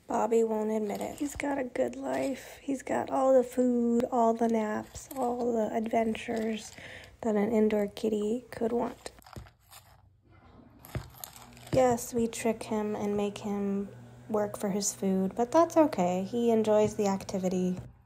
Bobby won't admit it. He's got a good life. He's got all the food, all the naps, all the adventures that an indoor kitty could want. Yes, we trick him and make him work for his food, but that's okay. He enjoys the activity.